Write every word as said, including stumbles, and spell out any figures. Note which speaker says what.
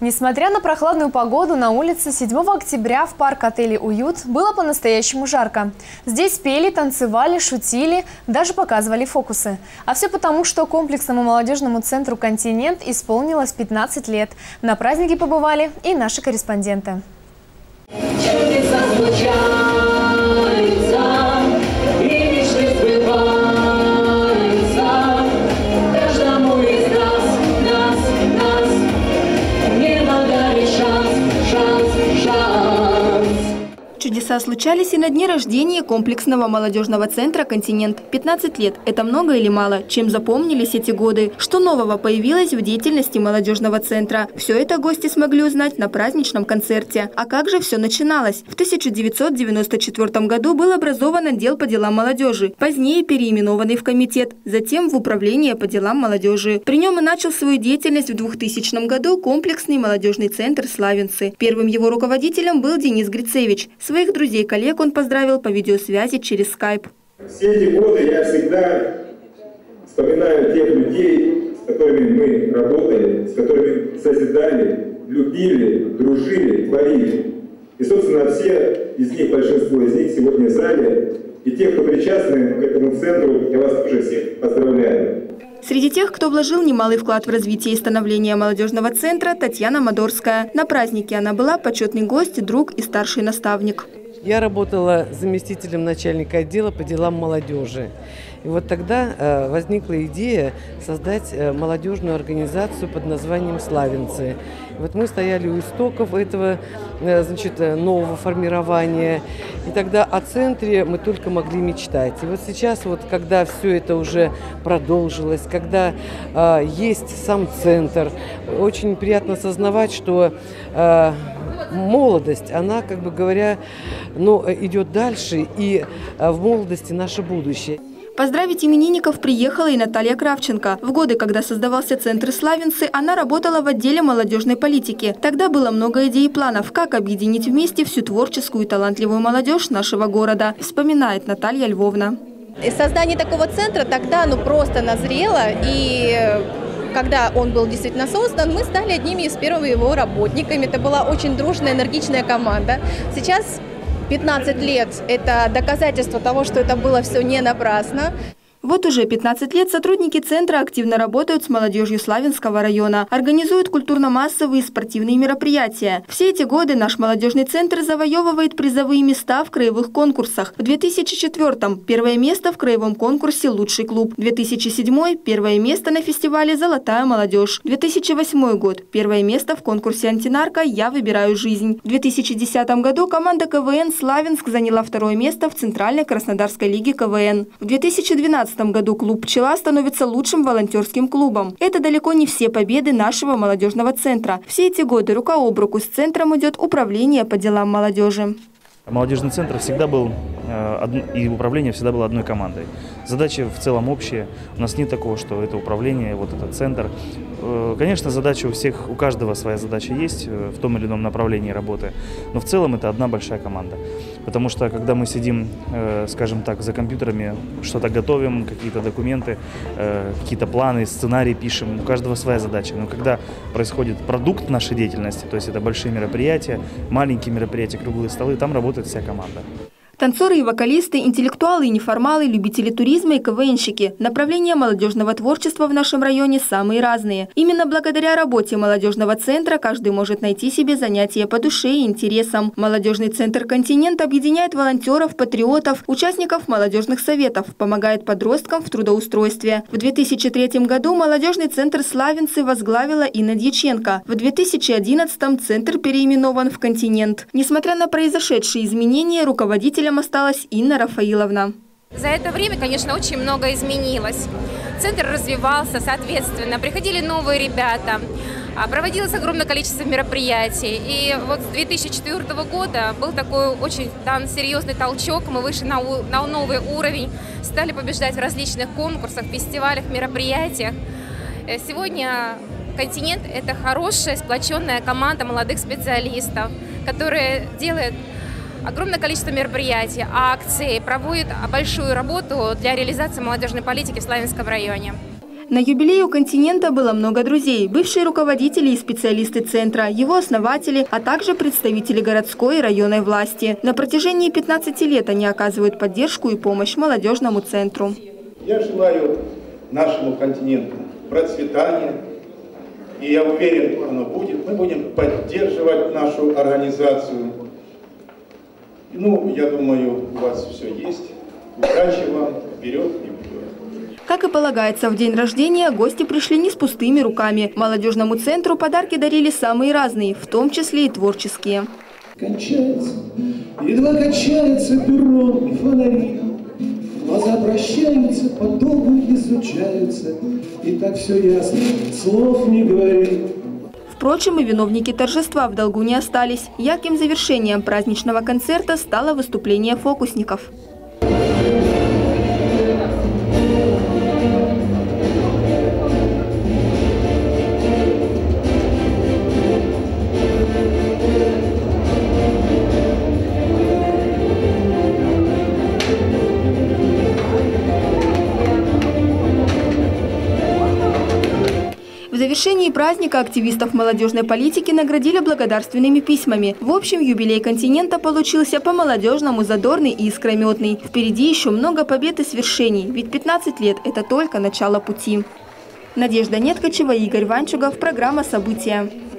Speaker 1: Несмотря на прохладную погоду, на улице седьмого октября в парк-отеле «Уют» было по-настоящему жарко. Здесь пели, танцевали, шутили, даже показывали фокусы. А все потому, что комплексному молодежному центру «Континент» исполнилось пятнадцать лет. На празднике побывали и наши корреспонденты.
Speaker 2: Чудеса случались и на дне рождения комплексного молодежного центра «Континент». пятнадцать лет – это много или мало? Чем запомнились эти годы? Что нового появилось в деятельности молодежного центра? Все это гости смогли узнать на праздничном концерте. А как же все начиналось? В тысяча девятьсот девяносто четвёртом году был образован отдел по делам молодежи, позднее переименованный в комитет, затем в управление по делам молодежи. При нем и начал свою деятельность в двухтысячном году комплексный молодежный центр «Славянцы». Первым его руководителем был Денис Грицевич. Своих друзей и коллег он поздравил по видеосвязи через скайп.
Speaker 3: Все эти годы я всегда вспоминаю тех людей, с которыми мы работали, с которыми созидали, любили, дружили, творили. И, собственно, все из них, большинство из них сегодня в зале. И те, кто причастны к этому центру, я вас тоже всех поздравляю.
Speaker 2: Среди тех, кто вложил немалый вклад в развитие и становление молодежного центра, Татьяна Мадорская. На празднике она была почетный гость, друг и старший наставник.
Speaker 4: Я работала заместителем начальника отдела по делам молодежи. И вот тогда э, возникла идея создать э, молодежную организацию под названием «Славянцы». И вот мы стояли у истоков этого э, значит, нового формирования. И тогда о центре мы только могли мечтать. И вот сейчас, вот, когда все это уже продолжилось, когда э, есть сам центр, очень приятно осознавать, что э, молодость, она, как бы говоря, ну, идет дальше, и э, в молодости наше будущее.
Speaker 2: Поздравить именинников приехала и Наталья Кравченко. В годы, когда создавался центр «Славянцы», она работала в отделе молодежной политики. Тогда было много идей и планов, как объединить вместе всю творческую и талантливую молодежь нашего города, вспоминает Наталья Львовна.
Speaker 5: Создание такого центра тогда ну, просто назрело, и когда он был действительно создан, мы стали одними из первых его работниками. Это была очень дружная, энергичная команда. Сейчас пятнадцать лет – это доказательство того, что это было все не напрасно.
Speaker 2: Вот уже пятнадцать лет сотрудники центра активно работают с молодежью Славянского района, организуют культурно-массовые и спортивные мероприятия. Все эти годы наш молодежный центр завоевывает призовые места в краевых конкурсах. В две тысячи четвёртом – первое место в краевом конкурсе «Лучший клуб». две тысячи седьмой – первое место на фестивале «Золотая молодежь». две тысячи восьмой год – первое место в конкурсе «Антинарко. Я выбираю жизнь». В две тысячи десятом году команда КВН «Славянск» заняла второе место в Центральной Краснодарской лиге КВН. В две тысячи двенадцатом году клуб «Пчела» становится лучшим волонтерским клубом. Это далеко не все победы нашего молодежного центра. Все эти годы рука об руку с центром идет управление по делам молодежи.
Speaker 6: Молодежный центр всегда был, и управление всегда было одной командой. Задачи в целом общие. У нас нет такого, что это управление, вот этот центр. Конечно, задача у всех, у каждого своя задача есть в том или ином направлении работы, но в целом это одна большая команда. Потому что когда мы сидим, скажем так, за компьютерами, что-то готовим, какие-то документы, какие-то планы, сценарии пишем, у каждого своя задача. Но когда происходит продукт нашей деятельности, то есть это большие мероприятия, маленькие мероприятия, круглые столы, там работает вся команда.
Speaker 2: Танцоры и вокалисты, интеллектуалы и неформалы, любители туризма и КВНщики. Направления молодежного творчества в нашем районе самые разные. Именно благодаря работе молодежного центра каждый может найти себе занятия по душе и интересам. Молодежный центр «Континент» объединяет волонтеров, патриотов, участников молодежных советов, помогает подросткам в трудоустройстве. В две тысячи третьем году молодежный центр «Славянцы» возглавила Инна Дьяченко. В две тысячи одиннадцатом центр переименован в «Континент». Несмотря на произошедшие изменения, руководителем осталась Инна Рафаиловна.
Speaker 7: За это время, конечно, очень много изменилось. Центр развивался, соответственно, приходили новые ребята, проводилось огромное количество мероприятий. И вот с две тысячи четвёртого года был такой очень дан серьезный толчок, мы вышли на, на новый уровень, стали побеждать в различных конкурсах, фестивалях, мероприятиях. Сегодня «Континент» – это хорошая, сплоченная команда молодых специалистов, которые делают огромное количество мероприятий, акций, проводит большую работу для реализации молодежной политики в Славянском районе.
Speaker 2: На юбилее у континента было много друзей, бывшие руководители и специалисты центра, его основатели, а также представители городской и районной власти. На протяжении пятнадцати лет они оказывают поддержку и помощь молодежному центру.
Speaker 8: Я желаю нашему континенту процветания, и я уверен, оно будет. Мы будем поддерживать нашу организацию. Ну, я думаю, у вас все есть. Удачи вам, вперед и вперед.
Speaker 2: Как и полагается, в день рождения гости пришли не с пустыми руками. Молодежному центру подарки дарили самые разные, в том числе и творческие.
Speaker 9: Кончается, едва качается перрон и фонари. Глаза прощаются, подолгу изучаются, и так все ясно, слов не говори.
Speaker 2: Впрочем, и виновники торжества в долгу не остались. Ярким завершением праздничного концерта стало выступление фокусников. В завершении праздника активистов молодежной политики наградили благодарственными письмами. В общем, юбилей континента получился по-молодежному задорный и искрометный. Впереди еще много побед и свершений, ведь пятнадцать лет – это только начало пути. Надежда Неткачева, Игорь Ванчугов, программа «События».